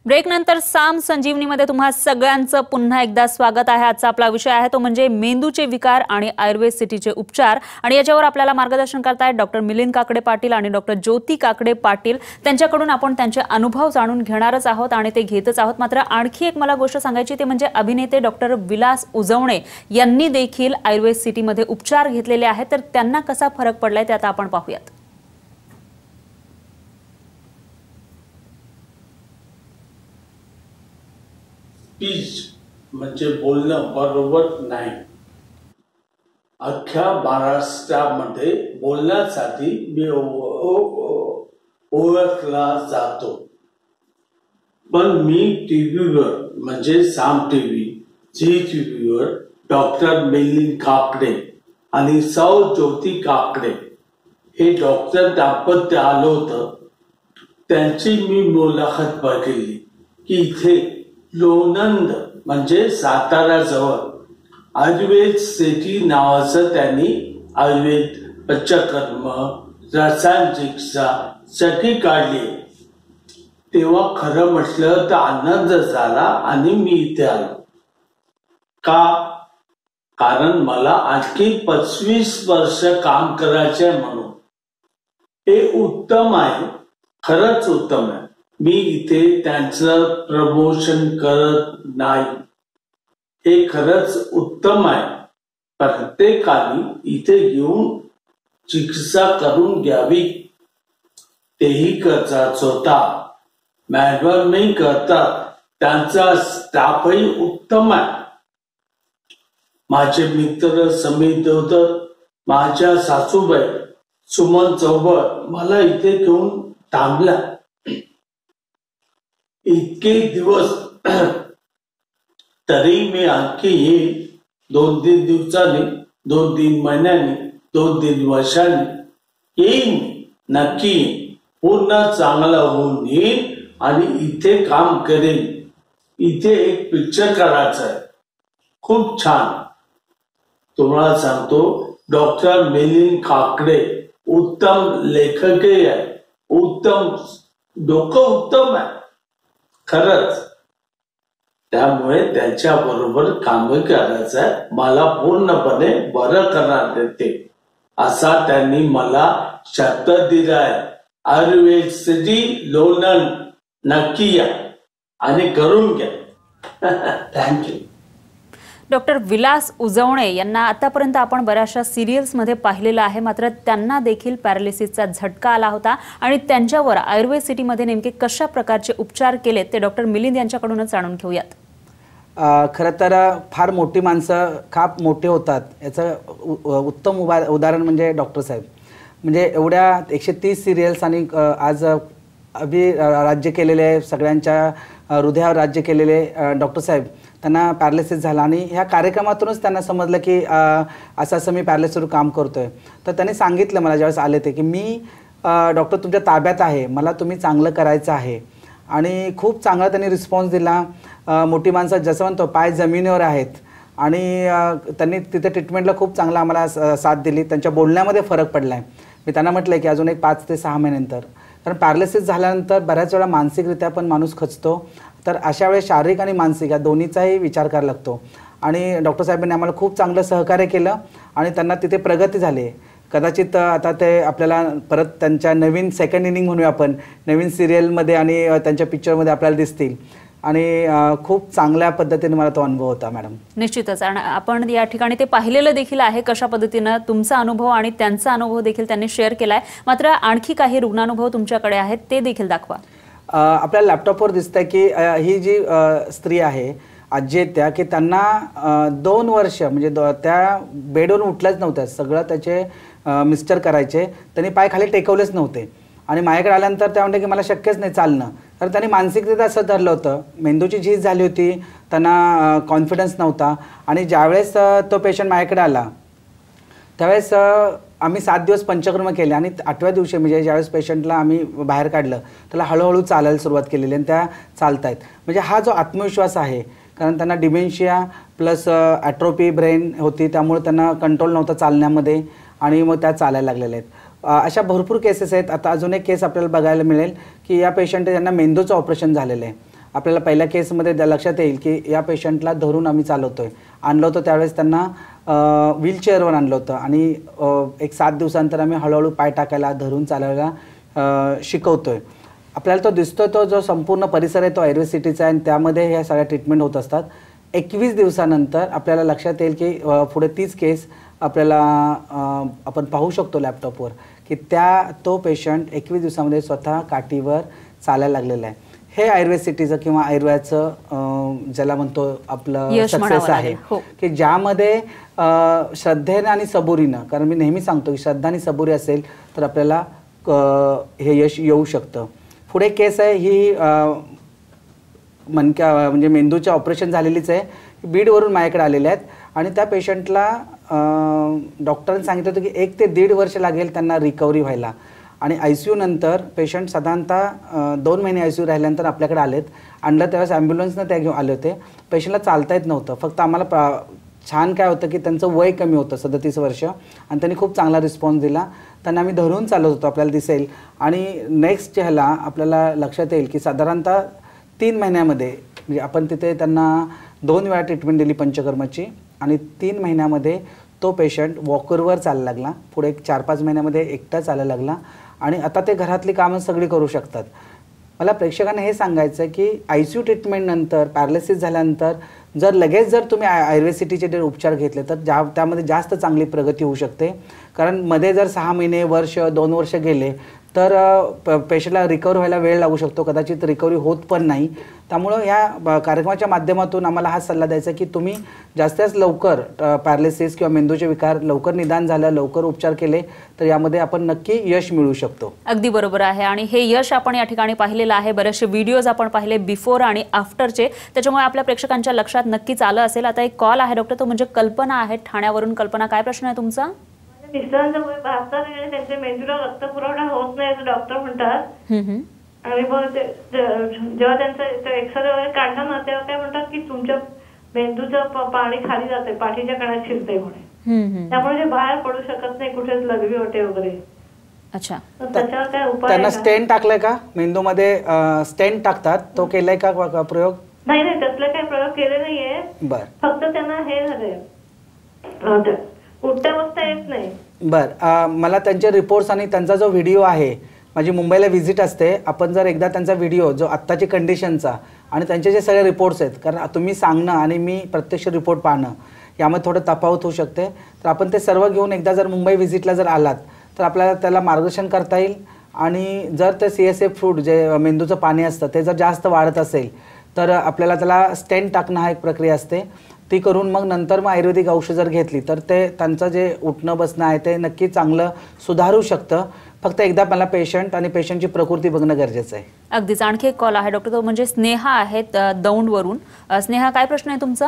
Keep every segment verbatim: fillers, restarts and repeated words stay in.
Break नंतर साम संजीवनीमध्ये तुम्हा सगळ्यांचं पुन्हा एकदा स्वागत आहे। आजचा आपला विषय आहे तो म्हणजे मेंदूचे विकार आणि आयुर्वेद सिटीचे उपचार आणि याच्यावर आपल्याला मार्गदर्शन करतायत डॉक्टर मिलिंद काकडे पाटील आणि डॉक्टर ज्योती काकडे पाटील। त्यांच्याकडून आपण त्यांचे अनुभव जाणून घेणारच आहोत आणि ते घेतच आहोत। मात्र आणखी एक मला गोष्ट सांगायची ते म्हणजे अभिनेते डॉक्टर विलास उजवणे यांनी देखील आयुर्वेद सिटीमध्ये उपचार घेतलेले आहेत, तर त्यांना कसा फरक पडलाय ते आता आपण पाहूयात। स्पीच म्हणजे बोलणं बरोबर नाही। अख्ख्या महाराष्ट्रामध्ये बोलण्यासाठी मी ओळखला जातो, पण मी टीव्हीवर म्हणजे साम टीव्ही झी टीव्हीवर डॉक्टर मिलिंद काकडे आणि सौ ज्योती काकडे हे डॉक्टर दाम्पत्य आलं होतं। त्यांची मी मुलाखत बघितली की इथे लोणंद म्हणजे सातारा जवळ आयुर्वेद सिटी नावाचं त्यांनी आयुर्वेद पंचकर्म रसायन चिकित्सा सगळी काढली। तेव्हा खरं म्हटलं तर आनंद झाला आणि मी इथे आलो का, कारण मला आणखी पंचवीस वर्ष काम करायचे म्हणून। हे उत्तम आहे, खरंच उत्तम आहे। मी इथे त्यांचं प्रमोशन करत नाही, हे खरंच उत्तम आहे। प्रत्येकाने इथे येऊन चिकित्सा करून घ्यावी, तेही करतात स्वतः, मॅडम नाही करतात, त्यांचा स्टाफही उत्तम आहे। माझे मित्र समीर देवधर, माझ्या सासूबाई सुमन चौबळ मला इथे घेऊन थांबला। इतके दिवस तरी मी आणखी येईल, दोन तीन दिवसांनी, दोन तीन महिन्यांनी, दोन तीन वर्षांनी येईन, नक्की येईन। पूर्ण चांगला होऊन येईन आणि इथे काम करेन। इथे एक पिक्चर करायचं आहे, खूप छान। तुम्हाला सांगतो डॉक्टर मिलिंद काकडे उत्तम लेखकही आहे, उत्तम डोकं उत्तम आहे खरंच। त्यामुळे त्यांच्या बरोबर काम करायचं आहे, मला पूर्णपणे बरं करणार देते असा त्यांनी मला शब्द दिलाय। आयुर्वेद सिटी लोणंद नक्की या आणि करून घ्या। थँक्यू। डॉक्टर विलास उजवणे यांना आतापर्यंत आपण बऱ्याचशा सिरियल्समध्ये पाहिलेलं आहे, मात्र त्यांना देखील पॅरालिसिसचा झटका आला होता आणि त्यांच्यावर आयुर्वेद सिटीमध्ये नेमके कशा प्रकारचे उपचार केलेत ते डॉक्टर मिलिंद यांच्याकडूनच जाणून घेऊयात। खरं तर फार मोठी माणसं खाप मोठे होतात याचं उत्तम उदाहरण म्हणजे डॉक्टर साहेब। म्हणजे एवढ्या एकशे तीस सिरियल्स आणि आज अभि राज्य केलेले, सगळ्यांच्या हृदयावर राज्य केलेले डॉक्टर साहेब, त्यांना पॅरालिसिस झाला आणि ह्या कार्यक्रमातूनच त्यांना समजलं की असं असं मी पॅरालिसिसवर काम करतोय। तर त्यांनी सांगितलं मला ज्यावेळेस आले ते की मी डॉक्टर तुमच्या ताब्यात आहे, मला तुम्ही चांगलं करायचं आहे। आणि खूप चांगला त्यांनी रिस्पॉन्स दिला। मोठी माणसं जसं म्हणतो पाय जमिनीवर आहेत आणि त्यांनी तिथे ट्रीटमेंटला खूप चांगला आम्हाला साथ दिली। त्यांच्या बोलण्यामध्ये फरक पडला आहे। मी त्यांना म्हटलं की अजून एक पाच ते सहा महिन्यानंतर, कारण पॅरालिसिस झाल्यानंतर बऱ्याच वेळा मानसिकरित्या पण माणूस खचतो, तर अशा वेळेस शारीरिक आणि मानसिक या दोन्हीचाही विचार करायला लागतो। आणि डॉक्टर साहेबांनी आम्हाला खूप चांगलं सहकार्य केलं आणि त्यांना तिथे प्रगती झाली। कदाचित आता ते आपल्याला परत त्यांच्या नवीन सेकंड इनिंग म्हणूया आपण, नवीन सिरियलमध्ये आणि त्यांच्या पिक्चरमध्ये आपल्याला दिसतील आणि खूप चांगल्या पद्धतीने मला तो अनुभव होता मॅडम। निश्चितच आपण या ठिकाणी ते पाहिलेलं देखील आहे कशा पद्धतीने तुमचा अनुभव आणि त्यांचा अनुभव देखील त्यांनी शेअर केलाय। मात्र आणखी काही रुग्णानुभव तुमच्याकडे आहेत ते देखील दाखवा। आपल्या लॅपटॉपवर दिसतंय की ही जी स्त्री आहे आजी, त्या की त्यांना दोन वर्ष म्हणजे त्या बेडवरून उठल्याच नव्हत्या, सगळं त्याचे मिस्टर करायचे, त्यांनी पाय खाली टेकवलेच नव्हते। आणि माझ्याकडे आल्यानंतर त्या म्हणते की मला शक्यच नाही चालणं, तर त्यांनी मानसिकरित्या असं धरलं होतं, मेंदूची झीज झाली होती, त्यांना कॉन्फिडन्स नव्हता। आणि ज्यावेळेस तो पेशंट माझ्याकडे आला त्यावेळेस आम्ही सात दिवस पंचकर्म केले आणि आठव्या दिवशी म्हणजे ज्यावेळेस पेशंटला आम्ही बाहेर काढलं त्याला हळूहळू चालायला सुरुवात केलेली आणि त्या चालतायत। म्हणजे हा जो आत्मविश्वास आहे, कारण त्यांना डिमेन्शिया प्लस ॲट्रोपी ब्रेन होती, त्यामुळे त्यांना कंट्रोल नव्हता चालण्यामध्ये आणि मग त्या चालायला लागलेल्या आहेत। अशा भरपूर केसेस आहेत। आता अजून एक केस आपल्याला बघायला मिळेल की या पेशंट यांना मेंदूचं ऑपरेशन झालेलं आहे आपल्याला पहिल्या केसमध्ये द- लक्षात येईल की या पेशंटला धरून आम्ही चालवतोय. आणलं होतं त्यावेळेस त्यांना व्हीलचेअरवर आणलं होतं आणि अ, एक सात दिवसानंतर आम्ही हळूहळू पाय टाकायला धरून चालायला अ, शिकवतोय. आपल्याला तो दिसतोय तो जो संपूर्ण परिसर आहे तो आयुर्वेद सिटीचा आहे आणि त्यामध्ये ह्या सगळ्या ट्रीटमेंट होत असतात. एकवीस दिवसानंतर आपल्याला लक्षात येईल की अ, पुढे तीच केस आपल्याला अ, आपण पाहू शकतो लॅपटॉपवर की त्या तो पेशंट एकवीस दिवसामध्ये स्वतः काठीवर चालायला लागलेला आहे. हे आयुर्वेद सिटीचं किंवा आयुर्वेदाचं अ, ज्याला म्हणतो आपलं यश म्हणावं सक्सेस आहे लागेल. हो. की ज्यामध्ये अ, श्रद्धेनं आणि सबुरीनं, कारण मी नेहमी सांगतो की श्रद्धा आणि सबुरी असेल तर आपल्याला अ, हे यश येऊ शकतं. पुढे केस आहे ही अ, मणक्या म्हणजे मेंदूचे ऑपरेशन झालेलीच आहे. बीडवरून माझ्याकडे आलेले आहेत आणि त्या पेशंटला डॉक्टरांनी सांगितलं होतं की एक ते दीड वर्ष लागेल त्यांना रिकव्हरी व्हायला आणि आय सी यू नंतर पेशंट साधारणतः अ, दोन महिने आय सी यू राहिल्यानंतर आपल्याकडे आलेत. आणलं त्यावेळेस ॲम्ब्युलन्सनं त्या घेऊन आले होते. पेशंटला चालता येत नव्हतं. फक्त आम्हाला प्रा छान काय होतं की त्यांचं वय कमी होतं सदतीस वर्ष आणि त्यांनी खूप चांगला रिस्पॉन्स दिला. त्यांना आम्ही धरून चालत होतो आपल्याला दिसेल आणि नेक्स्ट ह्याला आपल्याला लक्षात येईल की साधारणतः तीन महिन्यामध्ये म्हणजे आपण तिथे त्यांना दोन वेळा ट्रीटमेंट दिली पंचकर्माची आणि तीन महिन्यामध्ये तो पेशंट वॉकरवर चालायला लागला. पुढे एक चार पाच महिन्यामध्ये एकटा चालायला लागला आणि आता ते घरातली कामं सगळी करू शकतात. मला प्रेक्षकांना हे सांगायचं आहे की आय सी यू ट्रीटमेंटनंतर पॅरालिसिस झाल्यानंतर जर लगेच जर तुम्ही आय आयुर्वेद सिटीचे जर उपचार घेतले तर ज्या त्यामध्ये जास्त चांगली प्रगती होऊ शकते. कारण मध्ये जर सहा महिने वर्ष दोन वर्ष गेले तर पेशंटला रिकवर व्हायला वेळ लागू शकतो. कदाचित रिकव्हरी होत पण नाही. त्यामुळं ह्या कार्यक्रमाच्या माध्यमातून आम्हाला हा सल्ला द्यायचा की तुम्ही जास्तीत लवकर पॅरालिसिस किंवा मेंदूचे विकार लवकर निदान झालं, लवकर उपचार केले तर यामध्ये आपण नक्की यश मिळवू शकतो. अगदी बरोबर आहे आणि हे यश आपण या ठिकाणी पाहिलेलं आहे. बरेचसे व्हिडिओज आपण पाहिले बिफोर आणि आफ्टरचे, त्याच्यामुळे आपल्या प्रेक्षकांच्या लक्षात नक्कीच आलं असेल. आता एक कॉल आहे डॉक्टर, तो म्हणजे कल्पना आहे ठाण्यावरून. कल्पना, काय प्रश्न आहे तुमचा? मिस्टरांचं वय बहात्तर आहे आणि त्यांच्या मेंदूला रक्त पुरवठा होत नाही असं डॉक्टर म्हणतात. हम्म, हम्म. आणि मग ते जे- जेव्हा त्यांचं एक्सरे वगैरे काढला ना तेव्हा काय म्हणतात की तुमच्या मेंदूचं प- पाणी खाली जाते, पाठीच्या कणात शिरते म्हणे. हम्म, हम्म. त्यामुळे ते बाहेर पडू शकत नाही कुठेच लघवी होते वगैरे. अच्छा. तर त्याच्यावर काय उपाय त्यांना आहे का? स्टेंट टाकलंय का? मेंदूमध्ये स्टेंट टाकतात, तो केलाय का क- क- प्रयोग? नाही नाही त्यातले काही प्रयोग केले नाहीये. बर फक्त त्यांना हे झालंय अं, ते उठता बसता येत नाही. बर अ, मला त्यांचे रिपोर्ट्स आणि त्यांचा जो व्हिडिओ आहे, माझी मुंबईला व्हिजिट असते, आपण जर एकदा त्यांचा व्हिडिओ जो आत्ताची कंडिशनचा आणि त्यांचे जे सगळे रिपोर्ट्स आहेत, कारण तुम्ही सांगणं आणि मी प्रत्यक्ष रिपोर्ट पाहणं यामध्ये थोडं तफावत होऊ शकते, तर आपण ते सर्व घेऊन एकदा जर मुंबई व्हिजिटला जर आलात तर आपल्याला त्याला मार्गदर्शन करता येईल. आणि जर ते सी एस एफ फ्रूट जे मेंदूचं पाणी असतं ते जर जास्त वाढत असेल तर आपल्याला त्याला स्टेंट टाकणं हा एक प्रक्रिया असते, ती करून मग नंतर मग आयुर्वेदिक औषध जर घेतली तर ते त्यांचं जे उठणं बसणं आहे ते नक्की चांगलं सुधारू शकतं. फक्त एकदा मला पेशंट आणि पेशंटची प्रकृती बघणं गरजेचं आहे. अगदीच. आणखी एक कॉल आहे डॉक्टर, तो म्हणजे स्नेहा आहेत अ, दौंडवरून. अ, स्नेहा, काय प्रश्न आहे तुमचा?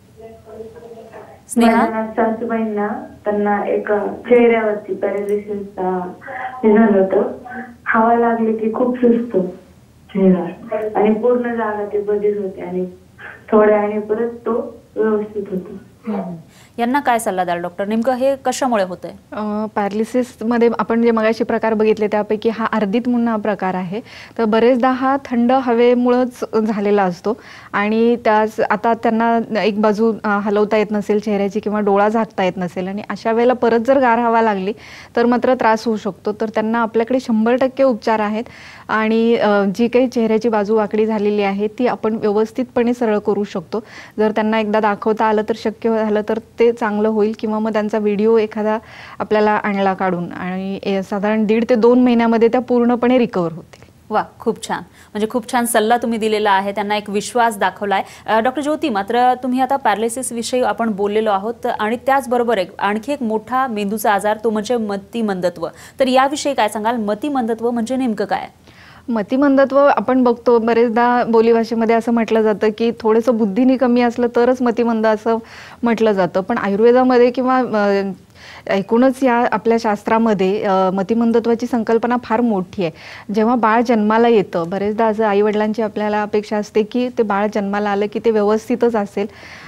स्नेहा, माझ्या सासूबाईंना त्यांना एक चेहऱ्यावरती पॅरालिसिसचा हे झालं होतं. हवा लागली की खूप सुचतो चेहरा आणि पूर्ण जागा ते बधीर होते आणि थोड्या आणि परत तो व्यवस्थित होतो. हम्म. यांना काय सल्ला द्याल डॉक्टर? नेमकं हे कशामुळे होतंय? पॅरालिसिसमध्ये आपण जे मगाशी प्रकार बघितले त्यापैकी हा अर्धित म्हणून हा प्रकार आहे. तर बरेचदा हा थंड हवेमुळंच झालेला असतो आणि त्याच आता त्यांना एक बाजू अ, हलवता येत नसेल चेहऱ्याची किंवा डोळा झाकता येत नसेल आणि अशा वेळेला परत जर गार हवा लागली तर मात्र त्रास होऊ शकतो. तर त्यांना आपल्याकडे शंभर टक्के उपचार आहेत आणि अ, जी काही चेहऱ्याची बाजू वाकडी झालेली आहे ती आपण व्यवस्थितपणे सरळ करू शकतो. जर त्यांना एकदा दाखवता आलं तर शक्य झालं तर ते चांगलं होईल किंवा मग त्यांचा व्हिडिओ एखादा आपल्याला आणला काढून आणि ए- साधारण दीड ते दोन महिन्यामध्ये त्या पूर्णपणे रिकवर होतील. वा, खूप छान. म्हणजे खूप छान सल्ला तुम्ही दिलेला आहे, त्यांना एक विश्वास दाखवलाय. अ, डॉक्टर ज्योती, मात्र तुम्ही आता पॅरालिसिस विषयी आपण बोललेलो आहोत आणि त्याचबरोबर एक आणखी एक मोठा मेंदूचा आजार तो म्हणजे मतिमंदत्व. तर याविषयी काय सांगाल? मतिमंदत्व म्हणजे नेमकं काय? मतिमंदत्व आपण बघतो बरेचदा बोलीभाषेमध्ये असं म्हटलं जातं की थोडंसं बुद्धीने कमी असलं तरच मतिमंद असं म्हटलं जातं. पण आयुर्वेदामध्ये किंवा अ, एकूणच या आपल्या शास्त्रामध्ये अ, मतिमंदत्वाची संकल्पना फार मोठी आहे. जेव्हा बाळ जन्माला येतं, बरेचदा असं आईवडिलांची आपल्याला अपेक्षा असते की ते बाळ जन्माला आलं की ते व्यवस्थितच असेल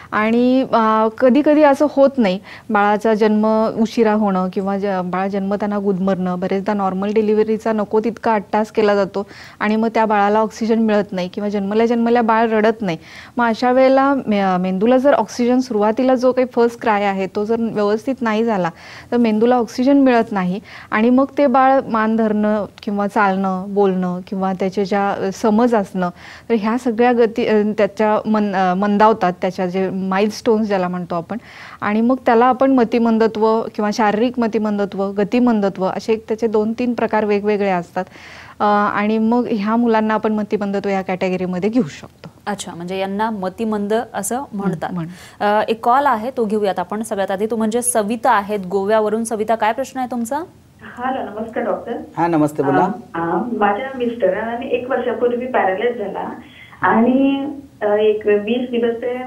आणि कधी कधी असं होत नाही, बाळाचा जन्म उशिरा होणं किंवा ज बाळ जन्मताना गुदमरणं, बरेचदा नॉर्मल डिलिव्हरीचा नको तितका अट्टास केला जातो आणि मग त्या बाळाला ऑक्सिजन मिळत नाही किंवा जन्मल्या जन्मल्या बाळ रडत नाही. मग अशा वेळेला मे मेंदूला जर ऑक्सिजन सुरुवातीला जो काही फर्स्ट क्राय आहे तो जर व्यवस्थित नाही झाला तर मेंदूला ऑक्सिजन मिळत नाही आणि मग ते बाळ मान धरणं किंवा चालणं, बोलणं किंवा त्याचे ज्या समज असणं, तर ह्या सगळ्या गती त्याच्या मन मंदावतात, त्याच्या जे माइलस्टोन्स ज्याला म्हणतो आपण. आणि मग त्याला आपण मतिमंदत्व किंवा शारीरिक मतिमंदत्व, गतिमंदत्व असे एक त्याचे दोन तीन प्रकार वेगवेगळे असतात. आणि मग ह्या मुलांना आपण मतिमंदत्व या कॅटेगरीमध्ये घेऊ शकतो. अच्छा, म्हणजे यांना मतिमंद असं म्हणतात. एक कॉल आहे तो घेऊयात आपण. सगळ्यात आधी तो म्हणजे सविता आहेत गोव्यावरून. सविता, काय प्रश्न आहे तुमचा? हॅलो, नमस्कार डॉक्टर. हा नमस्ते, बोला. माझ्या मिस्टरांना एक वर्षापूर्वी पॅरालाइज झाला आणि एक वीस दिवस ते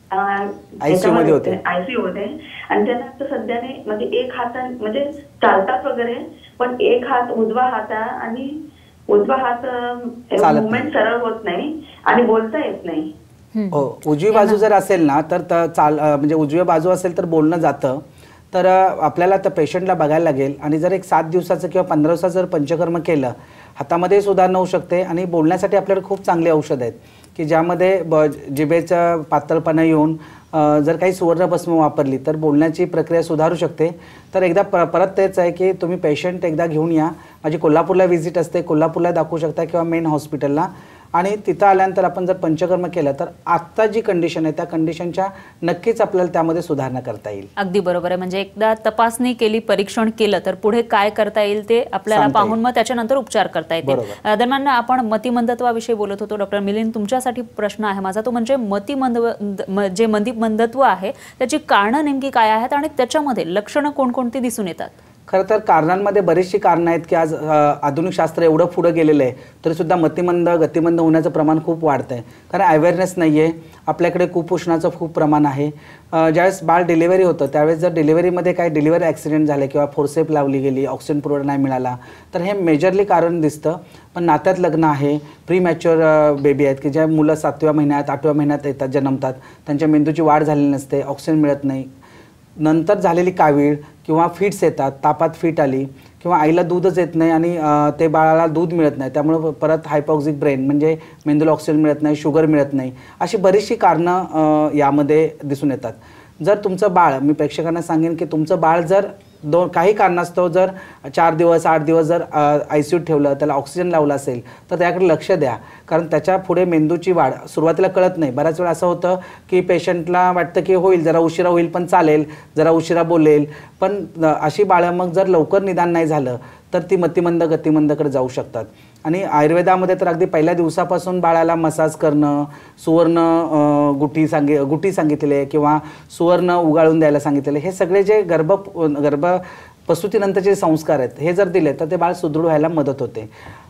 आयसीयू मध्ये होते आयसीयू मध्ये आणि त्यांना आता सध्याने म्हणजे एक हाता म्हणजे चालतात वगैरे, पण एक हात उजवा हात आणि उजवा हात मुवमेंट सरळ होत नाही आणि बोलता येत नाही. हो, उजवी बाजू जर असेल ना तर चाल म्हणजे उजवी बाजू असेल तर बोलणं जातं. तर आपल्याला त्या पेशंटला बघायला लागेल आणि जर एक सात दिवसाचं किंवा पंधरा दिवसाचं जर पंचकर्म केलं, हातामध्ये सुधारणा होऊ शकते. आणि बोलण्यासाठी आपल्याकडे खूप चांगले औषध आहेत की ज्यामध्ये ब जिभेचं पातळपणा येऊन जर काही सुवर्णभस्म वापरली तर बोलण्याची प्रक्रिया सुधारू शकते. तर एकदा प परत तेच आहे की तुम्ही पेशंट एकदा घेऊन या. माझी कोल्हापूरला व्हिजिट असते, कोल्हापूरला दाखवू शकता किंवा मेन हॉस्पिटलला. आणि तिथं आल्यानंतर आपण जर पंचकर्म केलं तर आत्ता जी कंडिशन आहे त्या कंडिशनच्या नक्कीच आपल्याला त्यामध्ये सुधारणा करता येईल. अगदी बरोबर आहे. म्हणजे एकदा तपासणी केली, परीक्षण केलं तर पुढे काय करता येईल ते आपल्याला पाहून मग त्याच्यानंतर उपचार करता येतील. दरम्यान आपण मतिमंदत्वाविषयी बोलत होतो. डॉक्टर मिलिंद, तुमच्यासाठी प्रश्न आहे माझा, तो म्हणजे मतिमंद जे मतिमंदत्व आहे त्याची कारणं नेमकी काय आहेत आणि त्याच्यामध्ये लक्षणं कोणकोणती दिसून येतात? खरं तर कारणांमध्ये बरीचशी कारणं आहेत की आज आधुनिक शास्त्र एवढं पुढं गेलेलं आहे तरी सुद्धा मतिमंद गतिमंद होण्याचं प्रमाण खूप वाढतं आहे. कारण अवेअरनेस नाही आहे, आपल्याकडे कुपोषणाचं खूप प्रमाण आहे. ज्यावेळेस बाळ डिलिव्हरी होतं त्यावेळेस जर डिलिव्हरीमध्ये काही डिलिव्हरी ॲक्सिडेंट झाले किंवा फोर्सेप लावली गेली, ऑक्सिजन पुरवठा नाही मिळाला तर हे मेजरली कारण दिसतं. पण नात्यात लग्न आहे, प्री मॅच्युअर बेबी आहेत की ज्या मुलं सातव्या महिन्यात आठव्या महिन्यात येतात, जन्मतात, त्यांच्या मेंदूची वाढ झालेली नसते, ऑक्सिजन मिळत नाही, नंतर झालेली कावीळ किंवा फिट्स येतात, तापात फिट आली किंवा आईला दूधच येत नाही आणि ते बाळाला दूध मिळत नाही, त्यामुळे परत हायपॉक्सिक ब्रेन म्हणजे मेंदूला ऑक्सिजन मिळत नाही, शुगर मिळत नाही, अशी बरीचशी कारणं यामध्ये दिसून येतात. जर तुमचं बाळ, मी प्रेक्षकांना सांगेन की तुमचं बाळ जर दोन काही कारणास्तव जर चार दिवस आठ दिवस जर आयसीयूत ठेवलं, त्याला ऑक्सिजन लावला असेल तर त्याकडे लक्ष द्या. कारण त्याच्या पुढे मेंदूची वाढ सुरुवातीला कळत नाही. बऱ्याच वेळा असं होतं की पेशंटला वाटतं की होईल, जरा उशिरा होईल पण चालेल, जरा उशिरा बोलेल, पण अशी बाळं मग जर लवकर निदान नाही झालं तर ती मतिमंद गतिमंदकडे जाऊ शकतात. आणि आयुर्वेदामध्ये तर अगदी पहिल्या दिवसापासून बाळाला मसाज करणं, सुवर्ण गुटी सांगि गुटी सांगितलेले आहे किंवा सुवर्ण उगाळून द्यायला सांगितलेले, हे सगळे जे गर्भ गर्भ प्रसूतीनंतरचे संस्कार आहेत हे जर दिले तर ते बाळ सुदृढ व्हायला मदत होते.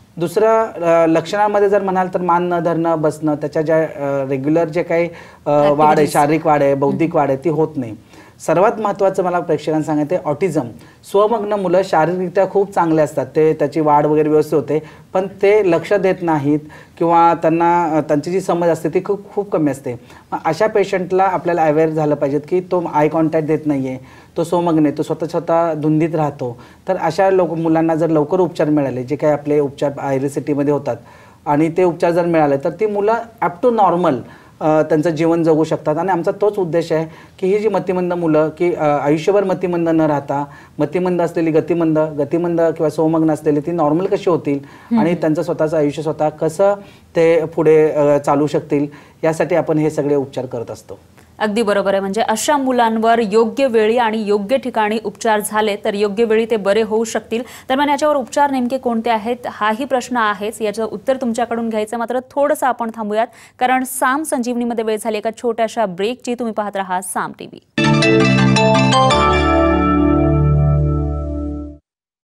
दुसरं लक्षणांमध्ये जर म्हणाल तर मान न धरणं, बसणं, त्याच्या ज्या रेग्युलर जे काही वाढ आहे, शारीरिक वाढ आहे, बौद्धिक वाढ आहे ती होत नाही. सर्वात महत्त्वाचं मला प्रेक्षकांना सांगायचं आहे ऑटिझम. स्वमग्न मुलं शारीरिकरित्या खूप चांगले असतात, ते त्याची वाढ वगैरे व्यवस्थित होते, पण ते लक्ष देत नाहीत किंवा त्यांना त्यांची जी समज असते ती खूप खूप कमी असते. अशा पेशंटला आपल्याला अवेअर झालं पाहिजे की तो आय कॉन्टॅक्ट देत नाही आहे, तो स्वमग्न आहे, तो स्वतः स्वतः धुंदीत राहतो. तर अशा लोक मुलांना जर लवकर उपचार मिळाले, जे काही आपले उपचार आयुर्वेद सिटीमध्ये होतात, आणि ते उपचार जर मिळाले तर ती मुलं ॲप टू नॉर्मल त्यांचं जीवन जगू शकतात. आणि आमचा तोच उद्देश आहे की ही जी मतिमंद मुलं की आयुष्यभर मतिमंद न राहता मतिमंद असलेली गतिमंद गतिमंद किंवा स्वमग्न असलेली ती नॉर्मल कशी होतील आणि त्यांचं स्वतःचं आयुष्य स्वतः कसं ते पुढे चालू शकतील यासाठी आपण हे सगळे उपचार करत असतो. अगदी बरोबर आहे. म्हणजे अशा मुलांवर योग्य वेळी आणि योग्य ठिकाणी उपचार झाले तर योग्य वेळी ते बरे होऊ शकतील. दरम्यान याच्यावर उपचार नेमके कोणते आहेत हाही प्रश्न आहेच, याचं उत्तर तुमच्याकडून घ्यायचं. मात्र थोडंसं आपण थांबूयात कारण साम संजीवनीमध्ये वेळ झाली एका छोट्याशा ब्रेकची. तुम्ही पाहत राहा साम टीव्ही.